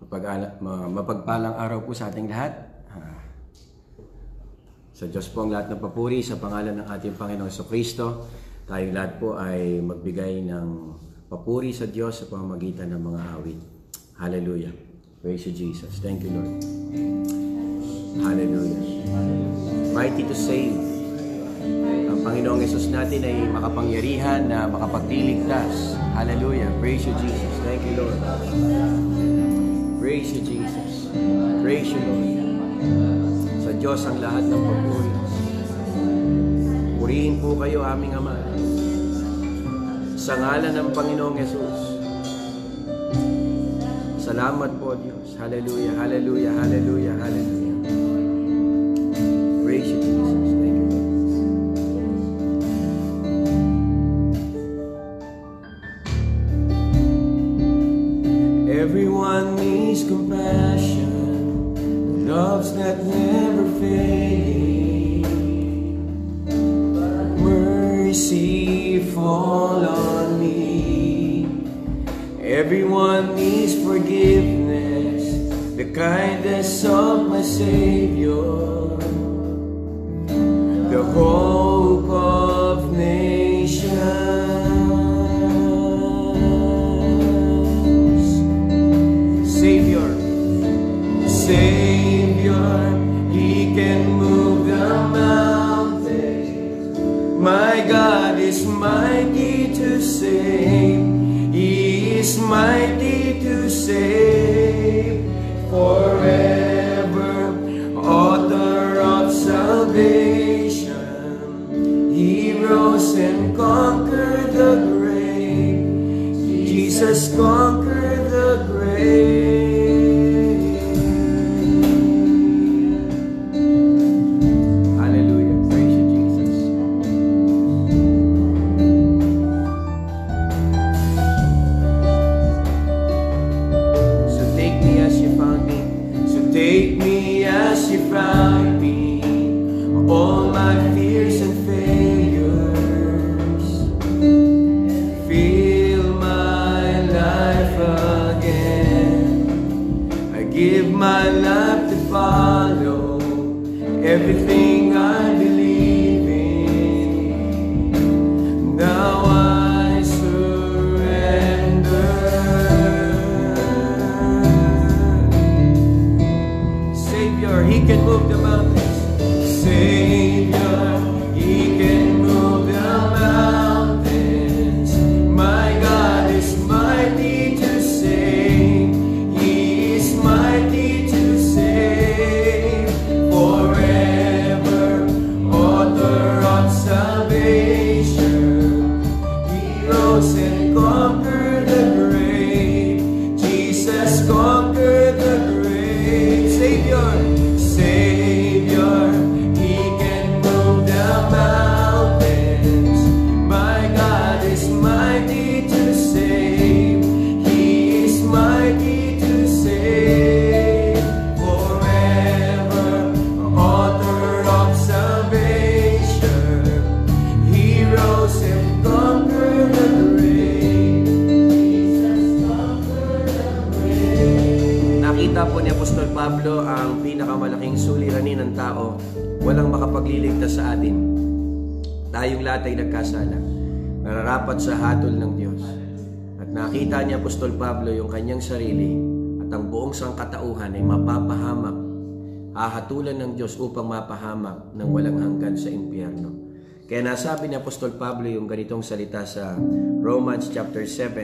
Mapagpalang araw po sa ating lahat. Sa Diyos po ang lahat ng papuri sa pangalan ng ating Panginoong Jesucristo. Tayong lahat po ay magbigay ng papuri sa Diyos sa pamamagitan ng mga awit. Hallelujah. Praise you, Jesus. Thank you, Lord. Hallelujah. Mighty to save. Ang Panginoong Yesus natin ay makapangyarihan na makapagliligtas. Hallelujah. Praise you, Jesus. Thank you, Lord. Praise you, Jesus. Praise you, Lord. Sa Diyos ang lahat ng papuri. Purihin po kayo, aming Ama. Sa ngalan ng Panginoong Yesus. Salamat po, Diyos. Hallelujah, hallelujah, hallelujah, hallelujah. Praise you, Jesus. Thank you, Lord. Everyone needs compassion, loves that never fade. Mercy fall on me. Everyone needs forgiveness, the kindness of my Savior, the hope of nations. Savior, Savior, He can move the mountains. My God is mighty to save. He is mighty to save. Forever, author of salvation. He rose and conquered the grave. Jesus conquered the grave. Take me as you found me, all my fears and failures. Fill my life again. I give my life to follow everything I believe in. Now I surrender. He can move the mountains. Savior, He can move the mountains. My God is mighty to save. He is mighty to save. Forever, author of salvation. He rose and conquered the grave. Jesus conquered the grave. Savior, Savior, He can move the mountains. My God is mighty to save. He is mighty to save. Forever, author of salvation. He rose and conquered the grave. Jesus conquered the grave. Nakita po ni Apostol Pablo ang pinakamalaking suliranin ng tao. Walang makapagliligtas sa atin. Tayong lahat ay nagkasala, nararapat sa hatol ng Diyos. At nakita ni Apostol Pablo yung kanyang sarili at ang buong sangkatauhan ay mapapahamak, hahatulan ng Diyos upang mapahamak ng walang hanggan sa impyerno. Kaya nasabi ni Apostol Pablo yung ganitong salita sa Romans chapter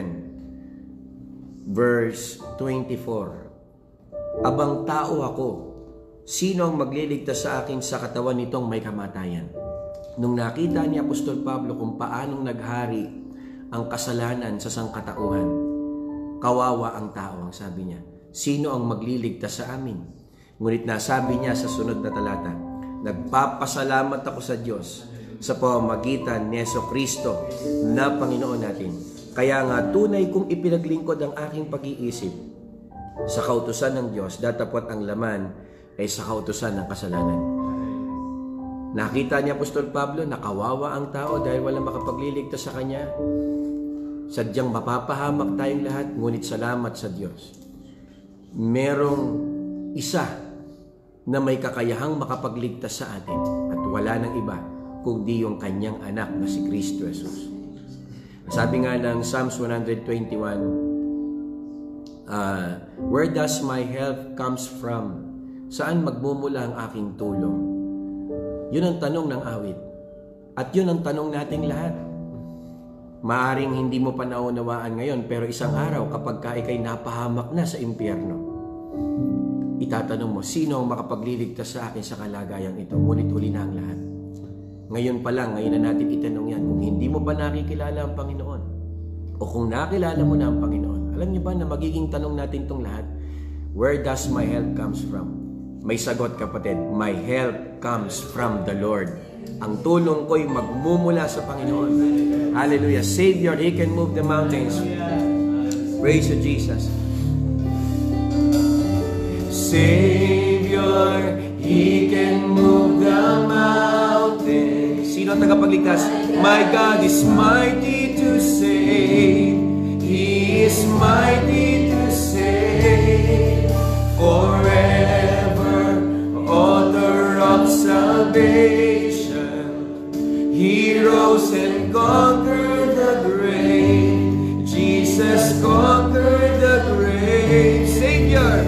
7 verse 24. Abang tao ako, sino ang magliligtas sa akin sa katawan nitong may kamatayan? Nung nakita ni Apostol Pablo kung paanong naghari ang kasalanan sa sangkatauhan, kawawa ang tao, ang sabi niya. Sino ang magliligtas sa amin? Ngunit nasabi niya sa sunod na talata, nagpapasalamat ako sa Diyos sa pamamagitan ni Jesucristo na Panginoon natin. Kaya nga tunay kong ipinaglingkod ang aking pag-iisip sa kautusan ng Diyos, datapwat ang laman ay sa kautusan ng kasalanan. Nakita niya Apostol Pablo na kawawa ang tao dahil walang makapagliligtas sa kanya. Sadyang mapapahamak tayong lahat, ngunit salamat sa Diyos. merong isa na may kakayahang makapagligtas sa atin at wala ng iba kundi yung kanyang anak na si Kristo Jesus. Sabi nga ng Psalms 121, where does my help comes from? Saan magmumula ang aking tulong? Yun ang tanong ng awit. At yun ang tanong nating lahat. Maaring hindi mo pa naunawaan ngayon, pero isang araw kapag ka ikay napahamak na sa impyerno, itatanong mo, sino ang makapagliligtas sa akin sa kalagayang ito? Ngunit huli na ang lahat. Ngayon pa lang, ngayon na natin itanong yan, kung hindi mo pa nakikilala ang Panginoon, o kung nakilala mo na ang Panginoon, alam niyo ba na magiging tanong natin itong lahat, where does my help comes from? May sagot, kapatid, my help comes from the Lord. Ang tulong ko'y magmumula sa Panginoon. Hallelujah. Savior, He can move the mountains. Praise you, Jesus. Savior, He can move the mountains. Sino ang tagapagligtas? My God is mighty to save. He is mighty to save. Forever, author of salvation. He rose and conquered the grave. Jesus conquered the grave. Savior,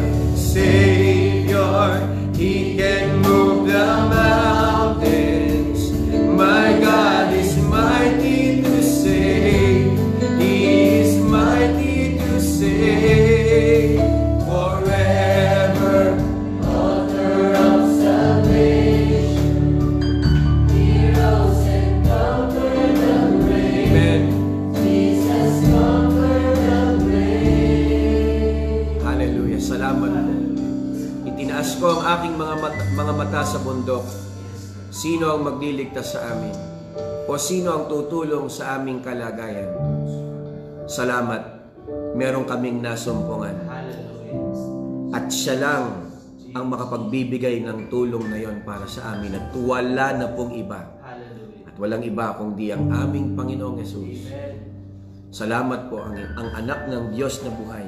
Savior, He can move the mountains. My God is mighty to save. He is mighty to save. Forever, author of salvation. He rose and conquered the grave. Amen. Jesus conquered the grave. Hallelujah. Salamat po. Itinaas ko ang aking mga mata sa bundok. Sino ang magliligtas sa amin? O sino ang tutulong sa aming kalagayan? Salamat. Meron kaming nasumpungan. At siya lang ang makapagbibigay ng tulong na yon para sa amin at wala na pong iba. At walang iba kundi ang aming Panginoong Jesus. Salamat po ang anak ng Diyos na buhay.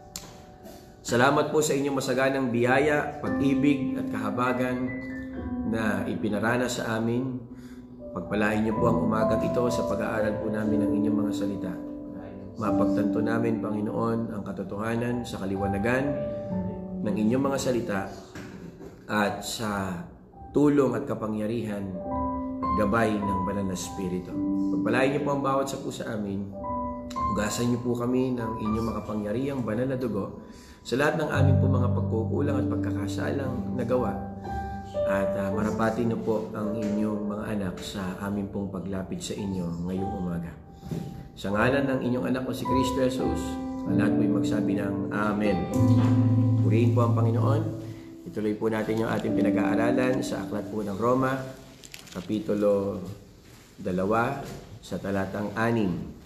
Salamat po sa inyong masaganang biyaya, pag-ibig at kahabagan na ipinarana sa amin. Pagpalain niyo po ang umagang ito sa pag-aaral po namin ng inyong mga salita. Mapagtanto namin, Panginoon, ang katotohanan sa kaliwanagan ng inyong mga salita at sa tulong at kapangyarihan at gabay ng Banal na Espiritu. Pagpalain niyo po ang bawat sa pusa amin. Hugasan niyo po kami ng inyong makapangyarihang banal na dugo sa lahat ng aming po mga pagkukulang at pagkakasalang nagawa. At marapatin niyo po ang inyong mga anak sa aming pong paglapit sa inyo ngayong umaga. Sa ngalan ng inyong anak ko si Kristo Jesus, ang lahat po'y magsabi ng Amen. Purihin po ang Panginoon. Ituloy po natin yung ating pinag-aaralan sa Aklat po ng Roma, Kapitulo 2, sa talatang 6.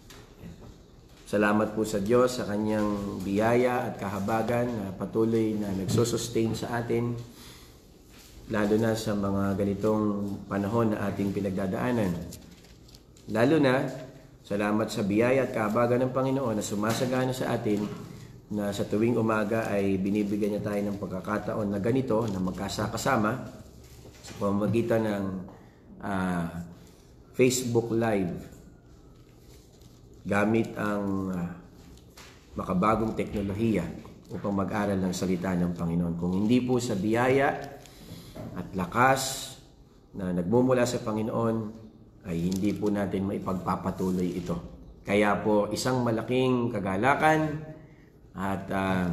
Salamat po sa Diyos sa kanyang biyaya at kahabagan na patuloy na nagsusustain sa atin, lalo na sa mga ganitong panahon na ating pinagdadaanan. Lalo na, salamat sa biyaya at kahabagan ng Panginoon na sumasagana sa atin na sa tuwing umaga ay binibigyan niya tayo ng pagkakataon na ganito, na magkasakasama sa pamamagitan ng Facebook Live gamit ang makabagong teknolohiya upang mag-aral ng salita ng Panginoon. Kung hindi po sa biyaya at lakas na nagmumula sa Panginoon, ay hindi po natin maipagpapatuloy ito. Kaya po isang malaking kagalakan at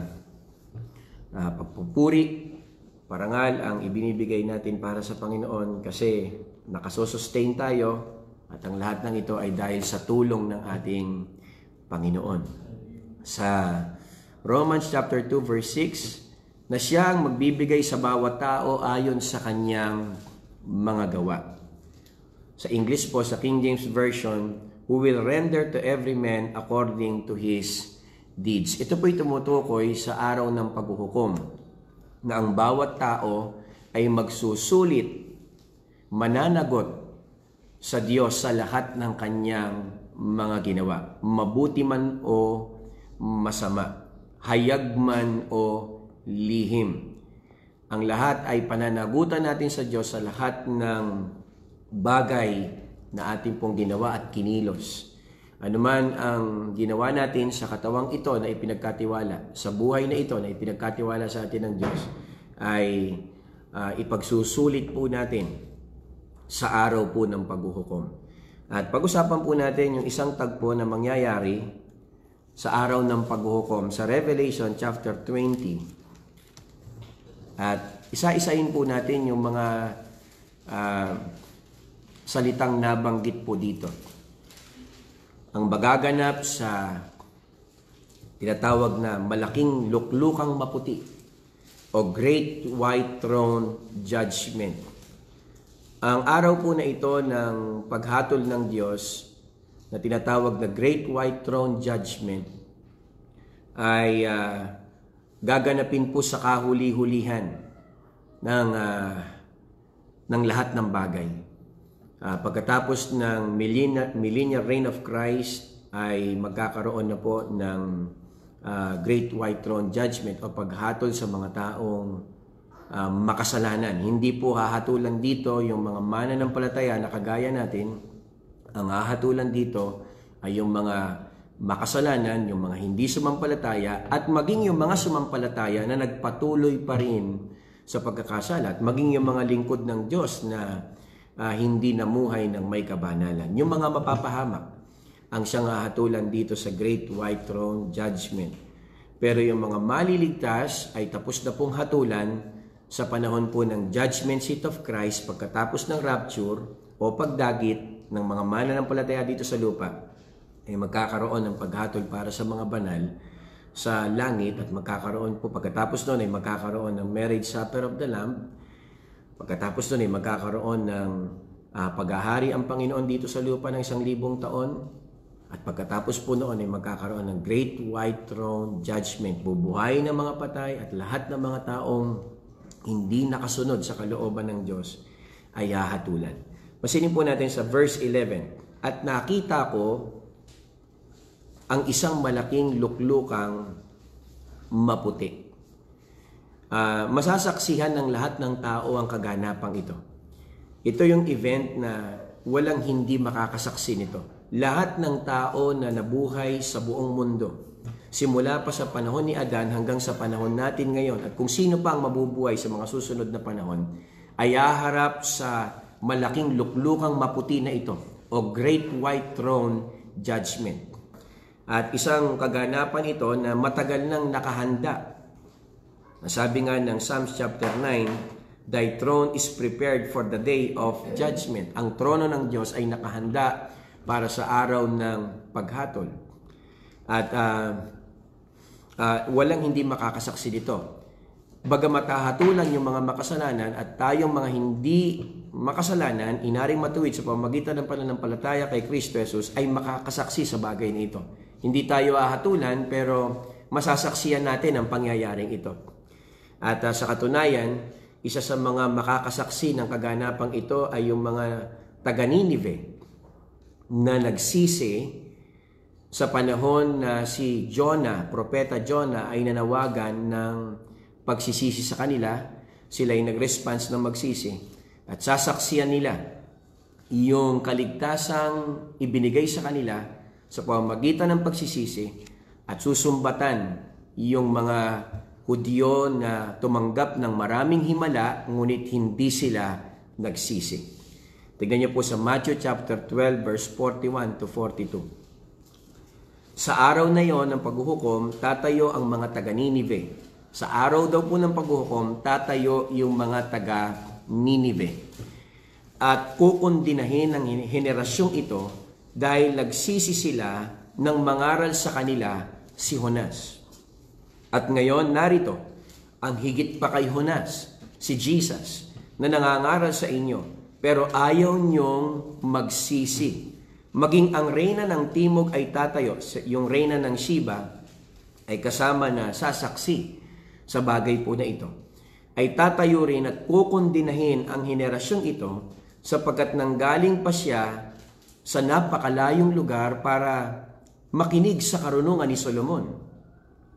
pagpupuri, parangal ang ibinibigay natin para sa Panginoon kasi nakasosustain tayo. At ang lahat ng ito ay dahil sa tulong ng ating Panginoon. Sa Romans chapter 2 verse 6, na siya ang magbibigay sa bawat tao ayon sa kanyang mga gawa. Sa English po, sa King James Version, who will render to every man according to his deeds. Ito po'y tumutukoy sa araw ng paghuhukom, na ang bawat tao ay magsusulit, mananagot sa Diyos sa lahat ng kanyang mga ginawa, mabuti man o masama. hayag man o lihim. Ang lahat ay pananagutan natin sa Diyos sa lahat ng bagay na ating pong ginawa at kinilos. Ano man ang ginawa natin sa katawang ito na ipinagkatiwala, sa buhay na ito na ipinagkatiwala sa atin ng Diyos, ay ipagsusulit po natin sa araw po ng paghuhukom. At pag-usapan po natin yung isang tagpo na mangyayari sa araw ng paghuhukom sa Revelation chapter 20. At isa-isahin po natin yung mga salitang nabanggit po dito. Ang magaganap sa tinatawag na malaking luklukang maputi o Great White Throne Judgment. Ang araw po na ito ng paghatol ng Diyos na tinatawag na Great White Throne Judgment ay gaganapin po sa kahuli-hulihan ng lahat ng bagay. Pagkatapos ng millennial reign of Christ ay magkakaroon na po ng Great White Throne Judgment o paghatol sa mga taong makasalanan. Hindi po hahatulan dito yung mga mananampalataya na kagaya natin. Ang hahatulan dito ay yung mga makasalanan, yung mga hindi sumampalataya, at maging yung mga sumampalataya na nagpatuloy pa rin sa pagkakasala, at maging yung mga lingkod ng Diyos na hindi namuhay ng may kabanalan. Yung mga mapapahamak ang siyang hahatulan dito sa Great White Throne Judgment. Pero yung mga maliligtas ay tapos na pong hatulan sa panahon po ng Judgment Seat of Christ pagkatapos ng rapture o pagdagit ng mga mananampalataya dito sa lupa. Ay magkakaroon ng paghatol para sa mga banal sa langit, at magkakaroon po pagkatapos noon ay magkakaroon ng marriage supper of the Lamb. Pagkatapos noon ay magkakaroon ng paghahari ang Panginoon dito sa lupa ng 1,000 taon. At pagkatapos po noon ay magkakaroon ng Great White Throne Judgment. Bubuhayin ng mga patay at lahat ng mga taong hindi nakasunod sa kalooban ng Diyos ay hahatulan. Masinin po natin sa verse 11. At nakita ko ang isang malaking luklukang maputi. Masasaksihan ng lahat ng tao ang kaganapang ito. Ito yung event na walang hindi makakasaksi nito. Lahat ng tao na nabuhay sa buong mundo, simula pa sa panahon ni Adan hanggang sa panahon natin ngayon, at kung sino pa ang mabubuhay sa mga susunod na panahon, ay haharap sa malaking luklukang maputi na ito o Great White Throne Judgment. At isang kaganapan ito na matagal nang nakahanda. Sabi nga ng Psalms chapter 9, Thy throne is prepared for the day of judgment. Ang trono ng Diyos ay nakahanda para sa araw ng paghatol. At walang hindi makakasaksi dito. Bagamat hahatulan yung mga makasalanan at tayong mga hindi makasalanan, inaring matuwid sa pamamagitan ng pananampalataya kay Kristo Jesus, ay makakasaksi sa bagay na ito. Hindi tayo hahatulan, pero masasaksiyan natin ang pangyayaring ito. At sa katunayan, isa sa mga makakasaksi ng kaganapang ito ay yung mga taga-Ninive na nagsisi sa panahon na si Jonah, propeta Jonah, ay nanawagan ng pagsisisi sa kanila. Sila ay nag-response ng magsisi. At sasaksiyan nila yung kaligtasang ibinigay sa kanila sa pamamagitan ng pagsisisi, at susumbatan yung mga Hudyo na tumanggap ng maraming himala ngunit hindi sila nagsisi. Tignan niyo po sa Matthew chapter 12 verse 41 to 42. Sa araw na yon ng paghuhukom, tatayo ang mga taga-Ninive. Sa araw daw po ng paghuhukom, tatayo yung mga taga-Ninive. At kukundinahin ang henerasyong ito dahil nagsisi sila nang mangaral sa kanila si Jonas. At ngayon, narito, ang higit pa kay Jonas, si Jesus, na nangangaral sa inyo, pero ayaw niyong magsisi. Maging ang reyna ng timog ay tatayo, yung reyna ng Sheba ay kasama na sasaksi sa bagay po na ito. Ay tatayo rin at kukundinahin ang henerasyong ito, sapagkat nanggaling pa siya sa napakalayong lugar para makinig sa karunungan ni Solomon.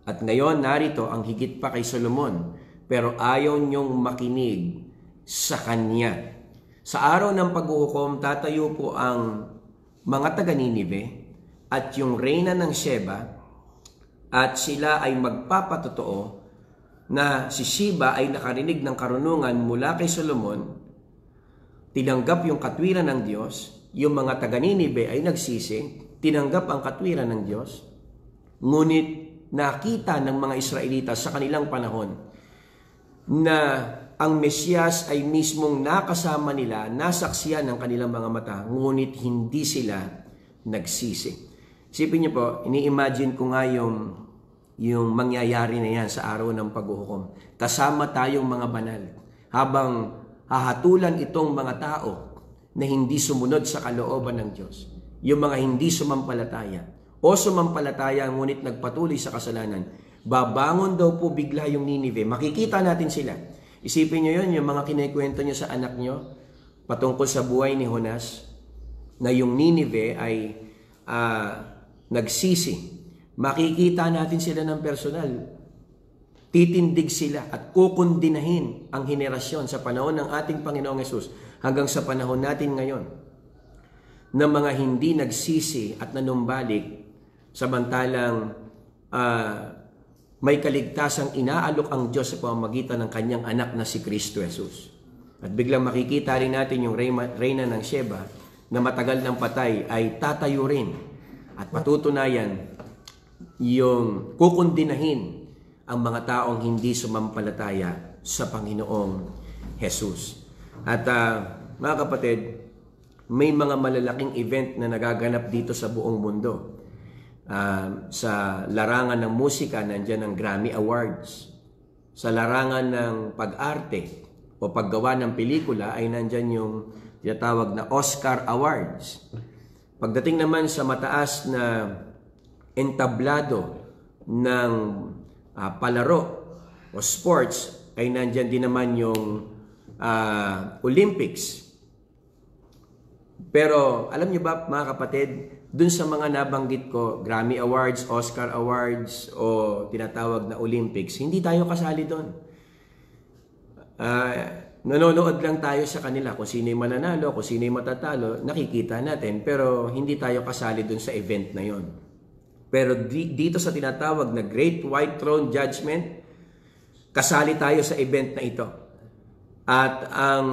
At ngayon, narito ang higit pa kay Solomon, pero ayaw niyong makinig sa kanya. Sa araw ng paghuhukom, tatayo po ang mga taga-Ninive at yung reyna ng Sheba, at sila ay magpapatotoo na si Sheba ay nakarinig ng karunungan mula kay Solomon, tinanggap yung katwiran ng Diyos, yung mga taga-Ninive ay nagsisi, tinanggap ang katwiran ng Diyos, ngunit nakita ng mga Israelita sa kanilang panahon na ang Mesiyas ay mismong nakasama nila, nasaksiyan ng kanilang mga mata, ngunit hindi sila nagsisi. Isipin niyo po, ini-imagine ko nga yung mangyayari na yan sa araw ng paghuhukom. Kasama tayong mga banal habang hahatulan itong mga tao na hindi sumunod sa kalooban ng Diyos. Yung mga hindi sumampalataya o sumampalataya ngunit nagpatuloy sa kasalanan. Babangon daw po bigla yung Ninive. Makikita natin sila. Isipin nyo yun, yung mga kinikwento nyo sa anak nyo patungkol sa buhay ni Jonas, na yung Ninive ay nagsisi. Makikita natin sila ng personal. Titindig sila at kukundinahin ang henerasyon sa panahon ng ating Panginoong Hesus hanggang sa panahon natin ngayon na mga hindi nagsisi at nanumbalik samantalang may kaligtasang inaalok ang Diyos sa pamamagitan ng kanyang anak na si Kristo Jesus. At biglang makikita rin natin yung reyna ng Sheba na matagal ng patay ay tatayo rin at patutunayan yung kukundinahin ang mga taong hindi sumampalataya sa Panginoong Jesus. At mga kapatid, may mga malalaking event na nagaganap dito sa buong mundo. Sa larangan ng musika, nandiyan ang Grammy Awards. Sa larangan ng pag-arte o paggawa ng pelikula ay nandiyan yung tinatawag na Oscar Awards. Pagdating naman sa mataas na entablado ng palaro o sports, ay nandiyan din naman yung Olympics. Pero alam niyo ba mga kapatid, dun sa mga nabanggit ko, Grammy Awards, Oscar Awards, o tinatawag na Olympics, hindi tayo kasali doon. Nanonood lang tayo sa kanila kung sino yung mananalo, kung sino yung matatalo, nakikita natin, pero hindi tayo kasali doon sa event na yon. Pero dito sa tinatawag na Great White Throne Judgment, kasali tayo sa event na ito. At ang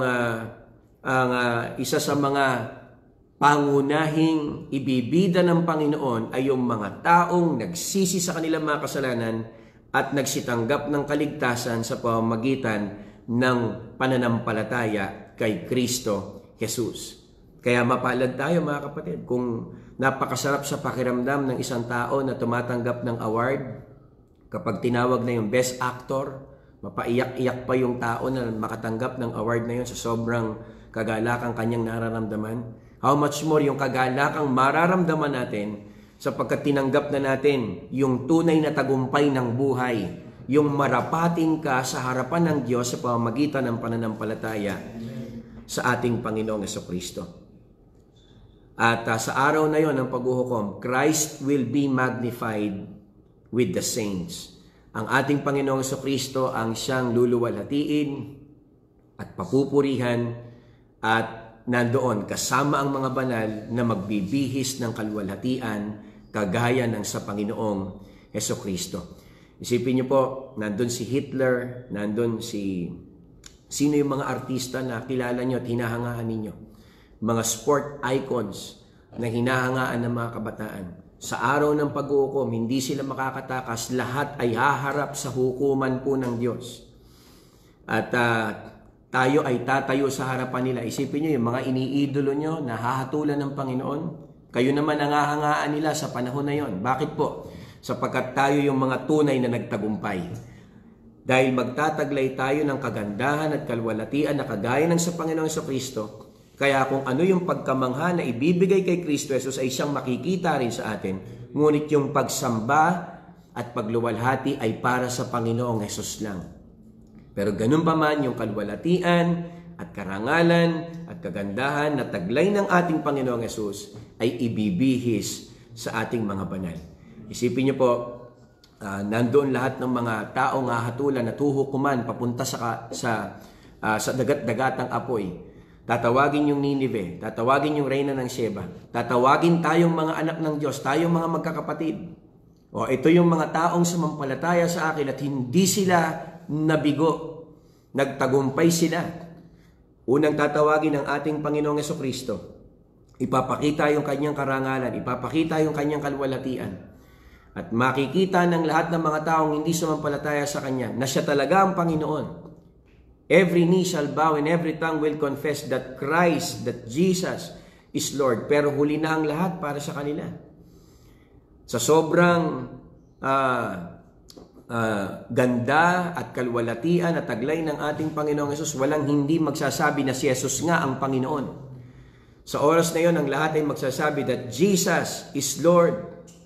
isa sa mga pangunahing ibibida ng Panginoon ay yung mga taong nagsisi sa kanilang mga kasalanan at nagsitanggap ng kaligtasan sa pamamagitan ng pananampalataya kay Kristo Jesus. Kaya mapalad tayo mga kapatid kung napakasarap sa pakiramdam ng isang tao na tumatanggap ng award. Kapag tinawag na yung Best Actor, mapaiyak-iyak pa yung tao na makatanggap ng award na yun sa sobrang kagalakang kanyang nararamdaman. How much more yung kagalakang mararamdaman natin sapagkat tinanggap na natin yung tunay na tagumpay ng buhay, yung marapating ka sa harapan ng Diyos sa pamamagitan ng pananampalataya sa ating Panginoong Jesucristo. At sa araw na yon ng paghuhukom, Christ will be magnified with the saints. Ang ating Panginoong Jesucristo ang siyang luluwalhatiin at papupurihan at nandoon kasama ang mga banal na magbibihis ng kaluwalhatian kagaya ng sa Panginoong Jesucristo. Isipin niyo po, nandun si Hitler, nandun sino yung mga artista na kilala niyo at hinahangaan ninyo. Mga sport icons na hinahangaan ng mga kabataan. Sa araw ng pag-uukom, hindi sila makakatakas, lahat ay haharap sa hukuman po ng Diyos. At tayo ay tatayo sa harapan nila. Isipin nyo, yung mga iniidolo nyo na hahatulan ng Panginoon, kayo naman ang hahangaan nila sa panahon na yon. Bakit po? Sapagkat tayo yung mga tunay na nagtagumpay. Dahil magtataglay tayo ng kagandahan at kalwalatian na kagaya ng sa Panginoong Jesucristo, kaya kung ano yung pagkamangha na ibibigay kay Kristo Jesus ay siyang makikita rin sa atin. Ngunit yung pagsamba at pagluwalhati ay para sa Panginoong Jesus lang. Pero ganun pa man yung kalwalatian at karangalan at kagandahan na taglay ng ating Panginoong Hesus ay ibibihis sa ating mga banal. Isipin niyo po, nandoon lahat ng mga taong hahatulan at huhukuman papunta sa dagat-dagatang apoy. Tatawagin yung Ninive, tatawagin yung reyna ng Sheba, tatawagin tayong mga anak ng Diyos, tayong mga magkakapatid. Ito yung mga taong sumampalataya sa akin at hindi sila nabigo. Nagtagumpay sila. Unang tatawagin ng ating Panginoong Jesucristo. Ipapakita yung kanyang karangalan, ipapakita yung kanyang kalwalhatian. At makikita ng lahat ng mga taong hindi sumampalataya sa Kanya na siya talaga ang Panginoon. Every knee shall bow and every tongue will confess that Christ, that Jesus is Lord. Pero huli na ang lahat para sa kanila. Sa sobrang ganda at kalwalatian at taglay ng ating Panginoong Yesus, walang hindi magsasabi na si Jesus nga ang Panginoon. Sa oras na yon, ang lahat ay magsasabi that Jesus is Lord.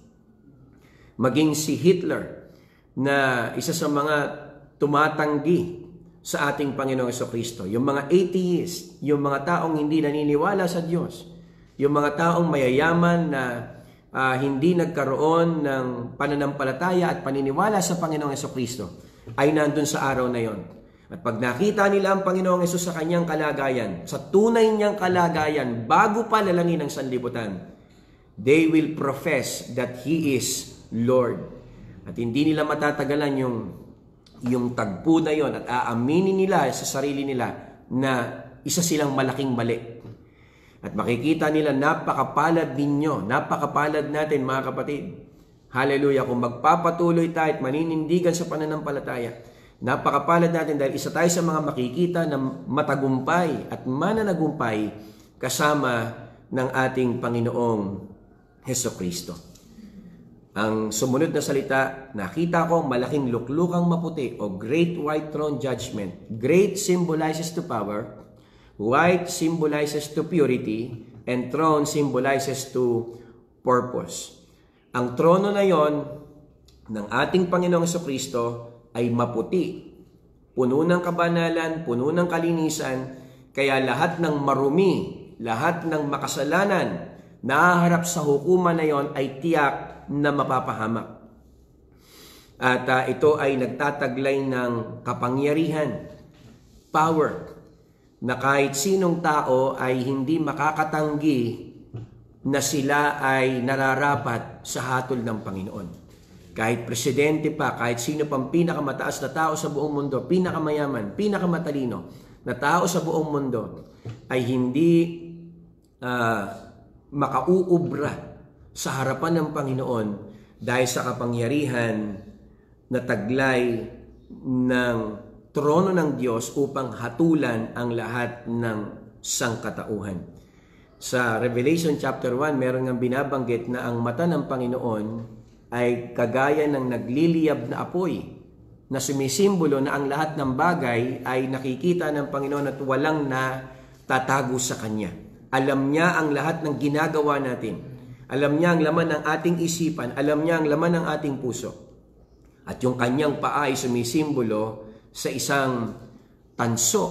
Maging si Hitler na isa sa mga tumatanggi sa ating Panginoong Jesucristo. Yung mga atheist, yung mga taong hindi naniniwala sa Diyos, yung mga taong mayayaman na hindi nagkaroon ng pananampalataya at paniniwala sa Panginoong Jesucristo, ay nandun sa araw na yon. At pag nakita nila ang Panginoong Yesus sa kanyang kalagayan, sa tunay niyang kalagayan, bago pa lalangin ng sanlibutan, they will profess that He is Lord. At hindi nila matatagalan yung tagpo na yon at aaminin nila sa sarili nila na isa silang malaking mali. At makikita nila, napakapalad ninyo, napakapalad natin mga kapatid. Hallelujah! Kung magpapatuloy tayo at maninindigan sa pananampalataya, napakapalad natin dahil isa tayo sa mga makikita na matagumpay at mananagumpay kasama ng ating Panginoong Hesukristo. Ang sumunod na salita, nakita ko malaking luklukang maputi o Great White Throne Judgment. Great symbolizes to power, white symbolizes to purity, and throne symbolizes to purpose. Ang trono na yon ng ating Panginoong Jesucristo ay maputi, puno ng kabanalan, puno ng kalinisan, kaya lahat ng marumi, lahat ng makasalanan nahaharap sa hukuman na yon ay tiyak na mapapahamak. At ito ay nagtataglay ng kapangyarihan, power, na kahit sinong tao ay hindi makakatanggi na sila ay nararapat sa hatol ng Panginoon. Kahit presidente pa, kahit sino pang pinakamataas na tao sa buong mundo, pinakamayaman, pinakamatalino na tao sa buong mundo, ay hindi makauubra sa harapan ng Panginoon dahil sa kapangyarihan na taglay ng trono ng Diyos upang hatulan ang lahat ng sangkatauhan. Sa Revelation chapter 1, meron nga binabanggit na ang mata ng Panginoon ay kagaya ng nagliliyab na apoy na sumisimbolo na ang lahat ng bagay ay nakikita ng Panginoon at walang natatago sa Kanya. Alam niya ang lahat ng ginagawa natin. Alam niya ang laman ng ating isipan. Alam niya ang laman ng ating puso. At yung kanyang paa ay sumisimbolo sa isang tanso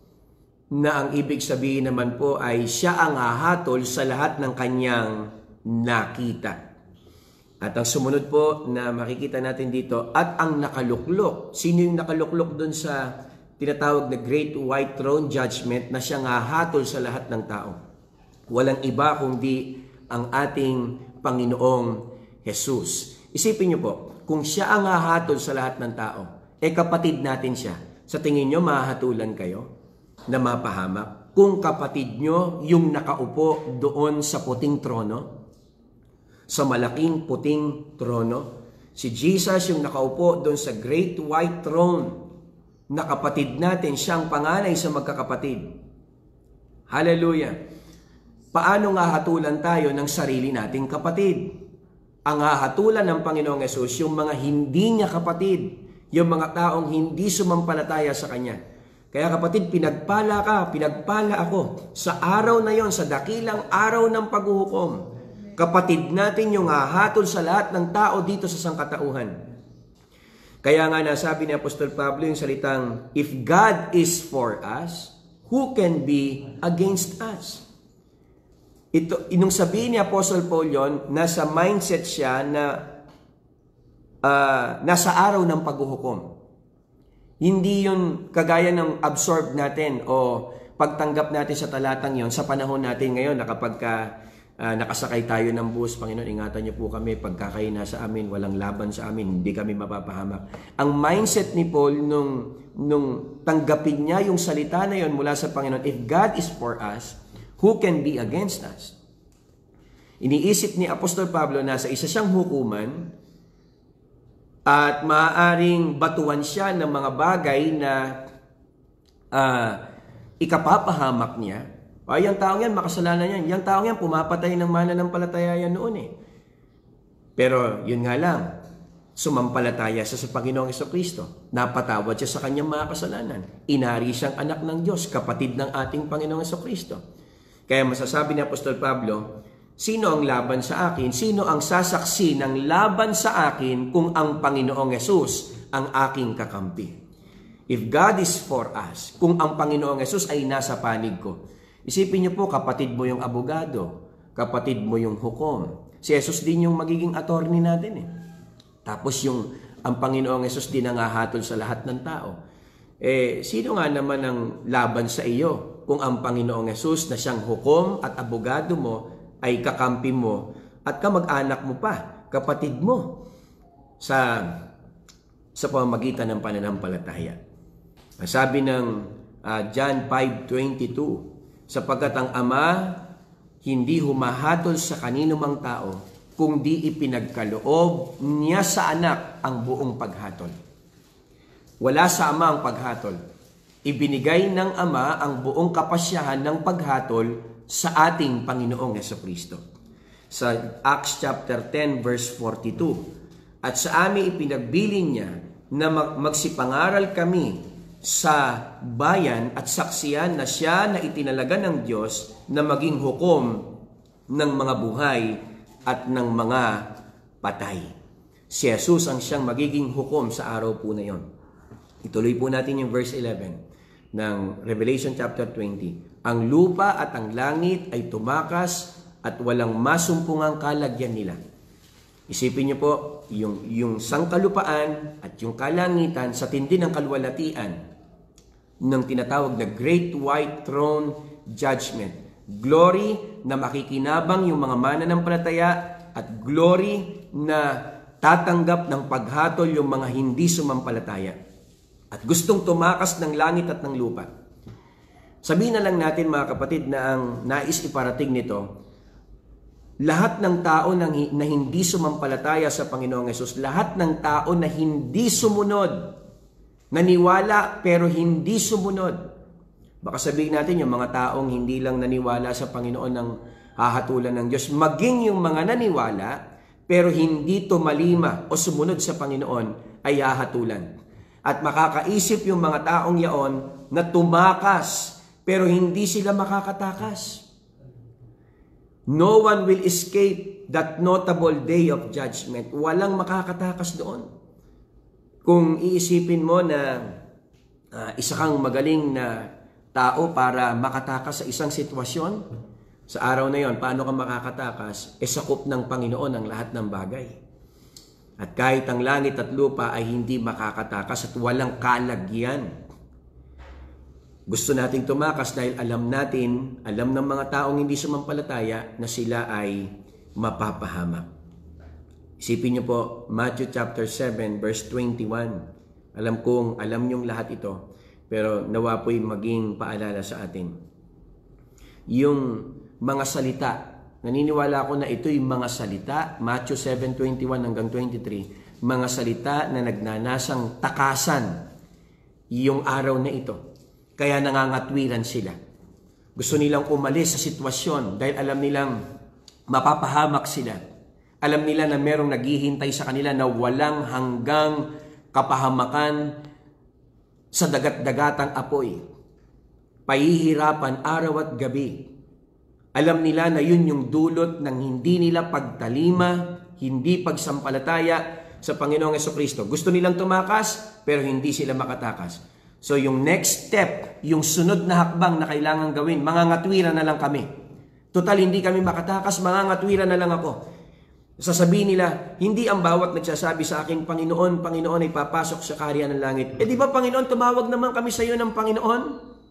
na ang ibig sabihin naman po ay siya ang hahatol sa lahat ng kanyang nakita. At ang sumunod po na makikita natin dito, at ang nakaluklok. Sino yung nakaluklok dun sa tinatawag na Great White Throne Judgment na siyang hahatol sa lahat ng tao? Walang iba kundi ang ating Panginoong Jesus. Isipin niyo po, kung siya ang hahatol sa lahat ng tao, kapatid natin siya, sa tingin niyo mahahatulan kayo na mapahamak? Kung kapatid niyo yung nakaupo doon sa puting trono, sa malaking puting trono, si Jesus yung nakaupo doon sa Great White Throne, na kapatid natin, siyang panganay sa magkakapatid. Hallelujah! Paano nga hatulan tayo ng sarili nating kapatid? Ang hahatulan ng Panginoong Yesus, yung mga hindi niya kapatid, yung mga taong hindi sumampalataya sa Kanya. Kaya kapatid, pinagpala ka, pinagpala ako sa araw na yon, sa dakilang araw ng paghuhukom. Kapatid natin yung hahatol sa lahat ng tao dito sa sangkatauhan. Kaya nga nasabi ni Apostol Pablo yung salitang, if God is for us, who can be against us? Inung sabihin ni Apostle Paul yon, nasa mindset siya na nasa araw ng paghuhukom. Hindi yun kagaya ng absorb natin o pagtanggap natin sa talatang yon sa panahon natin ngayon na kapag nakasakay tayo ng bus, Panginoon, ingatan niyo po kami, pagkakayo nasa amin, walang laban sa amin, hindi kami mapapahamak. Ang mindset ni Paul nung tanggapin niya yung salita na yon mula sa Panginoon, if God is for us, who can be against us? Iniisip ni Apostol Pablo na sa isa siyang hukuman at maaaring batuan siya ng mga bagay na ikapapahamak niya. Ay, yung taong yan, makasalanan yan. Yung taong yan, pumapatay ng mananampalataya yan noon eh. Pero yun nga lang, sumampalataya siya sa Panginoong Jesucristo. Napatawad siya sa kanyang mga kasalanan. Inari siyang anak ng Diyos, kapatid ng ating Panginoong Jesucristo. Kaya masasabi ni Apostol Pablo, sino ang laban sa akin? Sino ang sasaksi ng laban sa akin kung ang Panginoong Yesus ang aking kakampi? If God is for us, kung ang Panginoong Yesus ay nasa panig ko. Isipin niyo po, kapatid mo yung abogado, kapatid mo yung hukom. Si Jesus din yung magiging attorney natin eh. Tapos ang Panginoong Yesus din ang hahatol sa lahat ng tao. Sino nga naman ang laban sa iyo kung ang Panginoong Yesus na siyang hukom at abogado mo ay kakampi mo at kamag-anak mo pa, kapatid mo sa pamamagitan ng pananampalataya. Ang sabi ng John 5:22, sapagkat ang Ama hindi humahatol sa kanino mang tao kung di ipinagkaloob niya sa anak ang buong paghatol. Wala sa Ama ang paghatol. Ibinigay ng Ama ang buong kapasyahan ng paghatol sa ating Panginoong Jesucristo. Sa Acts chapter 10 verse 42, at sa amin ipinagbilin niya na magsipangaral kami sa bayan at saksiyan na siya na itinalaga ng Diyos na maging hukom ng mga buhay at ng mga patay. Si Jesus ang siyang magiging hukom sa araw po na yon. Ituloy po natin yung verse 11 ng Revelation chapter 20. Ang lupa at ang langit ay tumakas at walang masumpungang kalagyan nila. Isipin niyo po, yung sangkalupaan at yung kalangitan sa tindi ng kaluwalhatian ng tinatawag na Great White Throne Judgment. Glory na makikinabang yung mga mananampalataya at glory na tatanggap ng paghatol yung mga hindi sumampalataya. At gustong tumakas ng langit at ng lupa. Sabihin na lang natin mga kapatid na ang nais iparating nito, lahat ng tao na hindi sumampalataya sa Panginoong Yesus, lahat ng tao na hindi sumunod, naniwala pero hindi sumunod. Baka sabihin natin yung mga taong hindi lang naniwala sa Panginoon ng hahatulan ng Diyos, maging yung mga naniwala pero hindi tumalima o sumunod sa Panginoon ay hahatulan. At makakaisip yung mga taong yaon na tumakas pero hindi sila makakatakas. No one will escape that notable day of judgment. Walang makakatakas doon. Kung iisipin mo na isa kang magaling na tao para makatakas sa isang sitwasyon, sa araw na yon, paano ka makakatakas? Sakop ng Panginoon ang lahat ng bagay. At kahit ang langit at lupa ay hindi makakatakas at walang kalagyan. Gusto nating tumakas dahil alam ng mga taong hindi sumampalataya na sila ay mapapahamak. Isipin niyo po, Matthew chapter 7 verse 21. Alam kong alam niyong lahat ito, pero nawa po'y maging paalala sa atin. Yung mga salita, naniniwala ako na ito'y mga salita, Matthew 7:21 hanggang 23, mga salita na nagnanasang takasan yung araw na ito. Kaya nangangatwiran sila. Gusto nilang umalis sa sitwasyon dahil alam nilang mapapahamak sila. Alam nila na merong naghihintay sa kanila na walang hanggang kapahamakan sa dagat-dagatang apoy. Pahihirapan araw at gabi. Alam nila na yun yung dulot ng hindi nila pagtalima, hindi pagsampalataya sa Panginoong Jesucristo. Gusto nilang tumakas, pero hindi sila makatakas. So yung next step, yung sunod na hakbang na kailangan gawin, mangangatwiran na lang kami. Total, hindi kami makatakas, mangangatwiran na lang ako. Sasabihin nila, hindi ang bawat nagsasabi sa akin, Panginoon, Panginoon ay papasok sa kaharian ng langit. Di ba Panginoon, tumawag naman kami sa iyo ng Panginoon?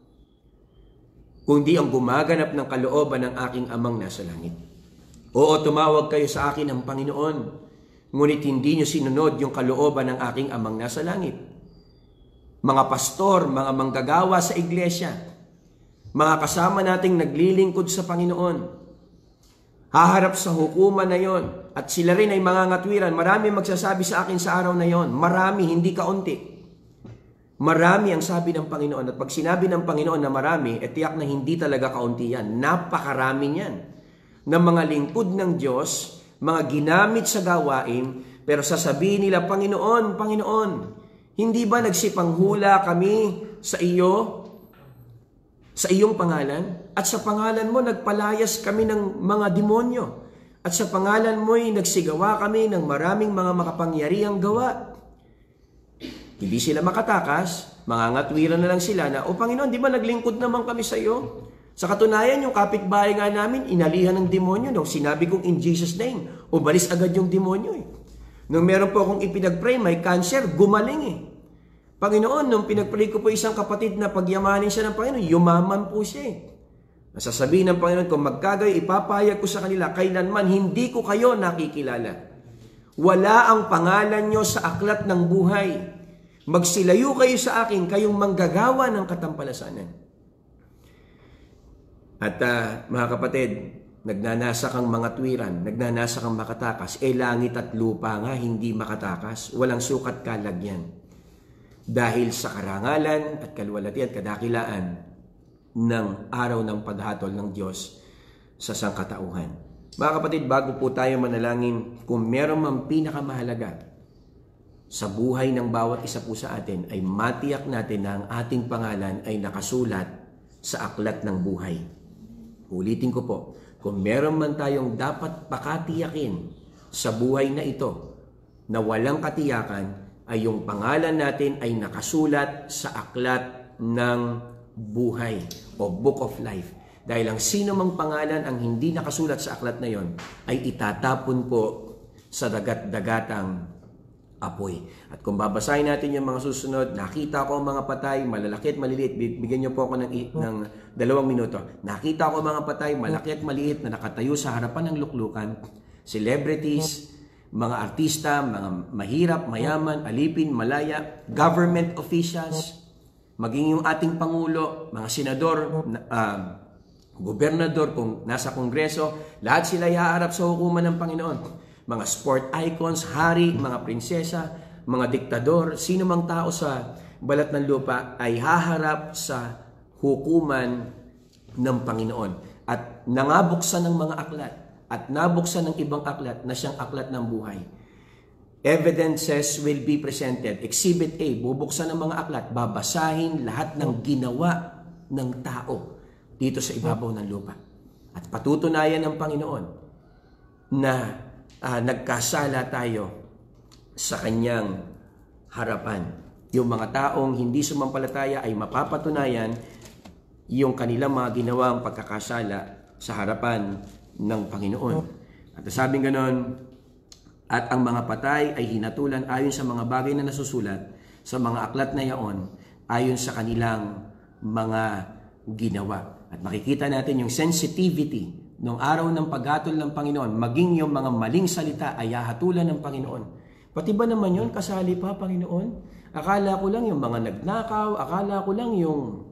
Kundi ang gumaganap ng kalooban ng aking amang nasa langit. Oo, tumawag kayo sa akin ng Panginoon, ngunit hindi nyo sinunod yung kalooban ng aking amang nasa langit. Mga pastor, mga manggagawa sa iglesia, mga kasama nating naglilingkod sa Panginoon, haharap sa hukuman na yon, at sila rin ay mga ngatwiran. Marami magsasabi sa akin sa araw na yon. Marami, hindi kaunti. Marami ang sabi ng Panginoon. At pag sinabi ng Panginoon na marami, tiyak na hindi talaga kaunti yan. Napakarami yan. Ng mga lingkod ng Diyos, mga ginamit sa gawain, pero sasabihin nila, Panginoon, Panginoon, hindi ba nagsipanghula kami sa iyo, sa iyong pangalan? At sa pangalan mo, nagpalayas kami ng mga demonyo. At sa pangalan mo'y nagsigawa kami ng maraming mga makapangyarihang gawa. Hindi sila makatakas, mangangatwiran na lang sila na, O Panginoon, di ba naglingkod naman kami sa iyo? Sa katunayan, yung kapitbahay nga namin, inalihan ng demonyo. Nung sinabi kong in Jesus' name, ubalis agad yung demonyo eh. Nung meron po akong ipinagpray, may cancer, gumaling eh. Panginoon, nung pinagpray ko po isang kapatid na pagyamanin siya ng Panginoon, yumaman po siya eh. Nasasabihin ng Panginoon, kung magkagayo, ipapahayag ko sa kanila, kailanman hindi ko kayo nakikilala. Wala ang pangalan nyo sa aklat ng buhay. Magsilayo kayo sa akin, kayong manggagawa ng katampalasanan. At mga kapatid, nagnanasa kang mga tuwiran, nagnanasa kang makatakas, langit at lupa nga hindi makatakas, walang sukat kalagyan. Dahil sa karangalan at kaluwalhati at kadakilaan ng araw ng paghatol ng Diyos sa sangkatauhan. Mga kapatid, bago po tayo manalangin, kung meron mang pinakamahalaga sa buhay ng bawat isa po sa atin, ay matiyak natin na ang ating pangalan ay nakasulat sa aklat ng buhay. Ulitin ko po, kung meron man tayong dapat pakatiyakin sa buhay na ito na walang katiyakan, ay yung pangalan natin ay nakasulat sa aklat ng buhay o Book of Life. Dahil ang sino mang pangalan ang hindi nakasulat sa aklat na yon ay itatapon po sa dagat-dagatang apoy. At kung babasahin natin yung mga susunod, nakita ko ang mga patay, malalaki at maliliit. Bigyan niyo po ako ng 2 minuto. Nakita ko ang mga patay, malaki at maliit na nakatayo sa harapan ng luklukan, celebrities, mga artista, mga mahirap, mayaman, alipin, malaya, government officials, maging yung ating Pangulo, mga senador, gobernador, kung nasa Kongreso, lahat sila ihaharap sa hukuman ng Panginoon. Mga sport icons, hari, mga prinsesa, mga diktador, sino mang tao sa balat ng lupa ay haharap sa hukuman ng Panginoon. At nangabuksan ng mga aklat at nabuksan ng ibang aklat na siyang aklat ng buhay. Evidences will be presented. Exhibit A, bubuksan ng mga aklat, babasahin lahat ng ginawa ng tao dito sa ibabaw ng lupa. At patutunayan ng Panginoon na nagkasala tayo sa kanyang harapan. Yung mga taong hindi sumampalataya ay mapapatunayan yung kanilang mga ginawang pagkakasala sa harapan ng Panginoon. At sabing ganon, at ang mga patay ay hinatulan ayon sa mga bagay na nasusulat sa mga aklat na yaon ayon sa kanilang mga ginawa. At makikita natin yung sensitivity ng araw ng paghatol ng Panginoon, maging yung mga maling salita ay hahatulan ng Panginoon. Pati ba naman yun, kasali pa, Panginoon? Akala ko lang yung mga nagnakaw, akala ko lang yung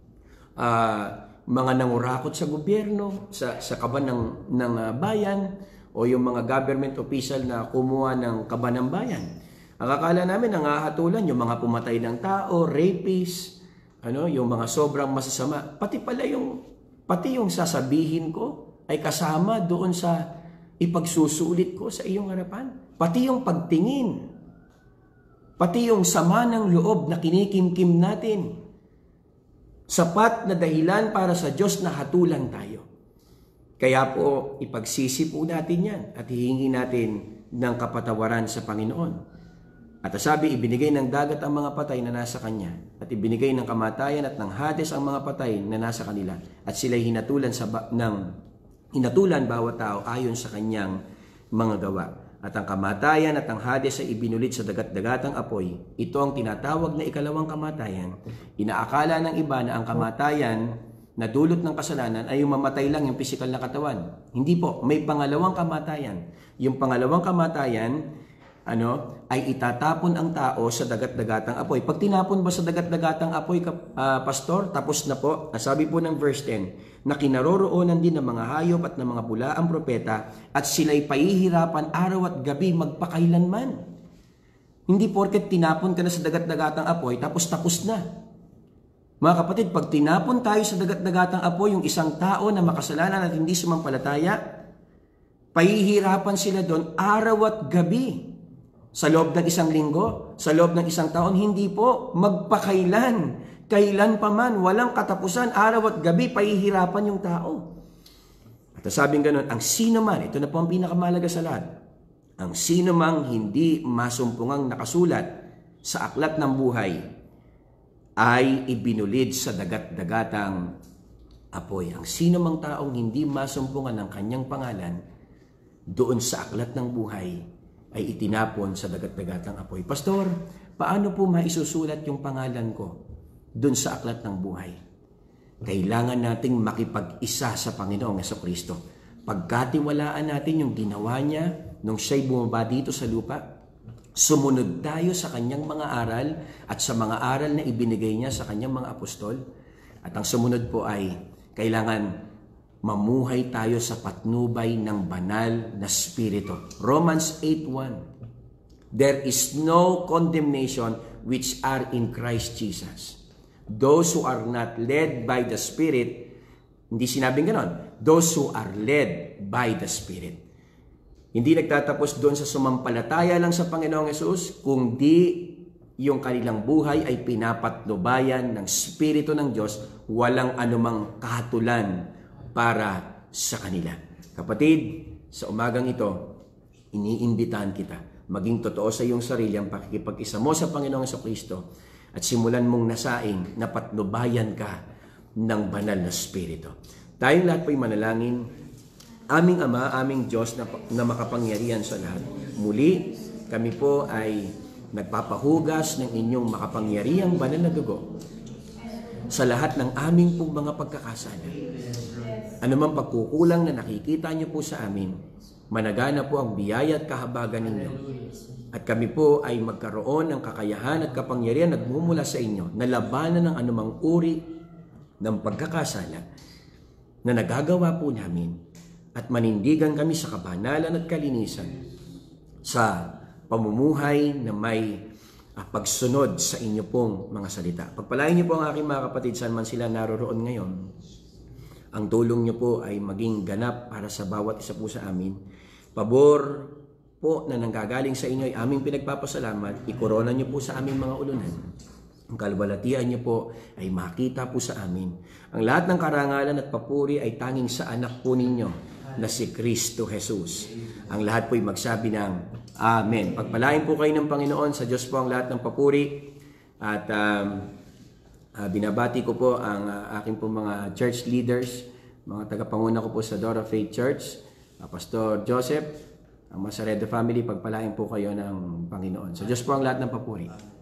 mga nangurakot sa gobyerno, sa kaban ng bayan, o yung mga government official na kumuha ng kaban ng bayan. Ang akala namin, nangahatulan yung mga pumatay ng tao, rapists, yung mga sobrang masasama. Pati yung sasabihin ko ay kasama doon sa ipagsusulit ko sa iyong harapan. Pati yung pagtingin, pati yung sama ng loob na kinikimkim natin. Sapat na dahilan para sa Diyos na hatulan tayo. Kaya po, ipagsisi po natin yan at hihingi natin ng kapatawaran sa Panginoon. At sabi, ibinigay ng dagat ang mga patay na nasa Kanya at ibinigay ng kamatayan at ng Hades ang mga patay na nasa kanila at sila'y hinatulan bawat tao ayon sa kanyang mga gawa. At ang kamatayan at ang Hades ay ibinulit sa dagat-dagatang apoy. Ito ang tinatawag na ikalawang kamatayan. Inaakala ng iba na ang kamatayan na dulot ng kasalanan ay yung mamatay lang yung physical na katawan. Hindi po, may pangalawang kamatayan. Yung pangalawang kamatayan, ay itatapon ang tao sa dagat-dagatang apoy. Pag tinapon ba sa dagat-dagatang apoy, pastor, tapos na po. Sabi po ng verse 10, na kinaroroonan din ng mga hayop at ng mga bulaang propeta at sila'y pahihirapan araw at gabi magpakailanman. Hindi porket tinapon ka na sa dagat-dagatang apoy, tapos na. Mga kapatid, pag tinapon tayo sa dagat-dagatang apoy, yung isang tao na makasalanan at hindi sumampalataya, pahihirapan sila doon araw at gabi. Sa loob ng isang linggo, sa loob ng isang taon, hindi po, magpakailan. Kailan pa man, walang katapusan, araw at gabi, pahihirapan yung tao. At sabing ganun, ang sino man, ito na po ang pinakamalaga sa lahat, ang sino mang hindi masumpungang nakasulat sa aklat ng buhay, ay ibinulid sa dagat-dagatang apoy. Ang sino mang taong hindi masumpungan ng kanyang pangalan doon sa aklat ng buhay, ay itinapon sa dagat-dagatang apoy. Pastor, paano po maisusulat yung pangalan ko doon sa aklat ng buhay? Kailangan nating makipag-isa sa Panginoong Jesucristo. Pagkatiwalaan natin yung ginawa niya nung siya'y bumaba dito sa lupa, sumunod tayo sa kanyang mga aral at sa mga aral na ibinigay niya sa kanyang mga apostol. At ang sumunod po ay kailangan mamuhay tayo sa patnubay ng banal na Espiritu. Romans 8:1. There is no condemnation which are in Christ Jesus. Those who are not led by the Spirit, hindi sinabing ganon, those who are led by the Spirit. Hindi nagtatapos doon sa sumampalataya lang sa Panginoong Yesus, kundi yung kanilang buhay ay pinapatnubayan ng Espiritu ng Diyos, walang anumang kahatulan para sa kanila. Kapatid, sa umagang ito, iniimbitahan kita, maging totoo sa iyong sarili ang pakikipag-isa mo sa Panginoong Jesucristo at simulan mong nasaing na patnubayan ka ng banal na Espiritu. Tayong lahat po'y manalangin. Aming Ama, aming Diyos na makapangyarihan sa lahat. Muli, kami po ay nagpapahugas ng inyong makapangyarihang banal na dugo sa lahat ng aming pong mga pagkakasala. Anumang pagkukulang na nakikita niyo po sa amin, managana po ang biyaya at kahabagan ninyo. At kami po ay magkaroon ng kakayahan at kapangyarihan nagmumula sa inyo na labanan ng anumang uri ng pagkakasala na nagagawa po namin at manindigan kami sa kabanalan at kalinisan sa pamumuhay na may pagsunod sa inyo pong mga salita. Pagpalain niyo po ang aking mga kapatid saan man sila naroroon ngayon. Ang tulong niyo po ay maging ganap para sa bawat isa po sa amin. Pabor po na nanggagaling sa inyo ay aming pinagpapasalamat. Ikorona niyo po sa aming mga ulunan. Ang kalwalatian niyo po ay makita po sa amin. Ang lahat ng karangalan at papuri ay tanging sa anak po ninyo na si Kristo Jesus. Ang lahat po ay magsabi ng Amen. Pagpalain po kayo ng Panginoon. Sa Diyos po ang lahat ng papuri. At binabati ko po ang aking po mga church leaders, mga tagapanguna ko po sa Door of Faith Church, Pastor Joseph, ang Masaredo family, pagpalain po kayo ng Panginoon. Sa Diyos po ang lahat ng papuri.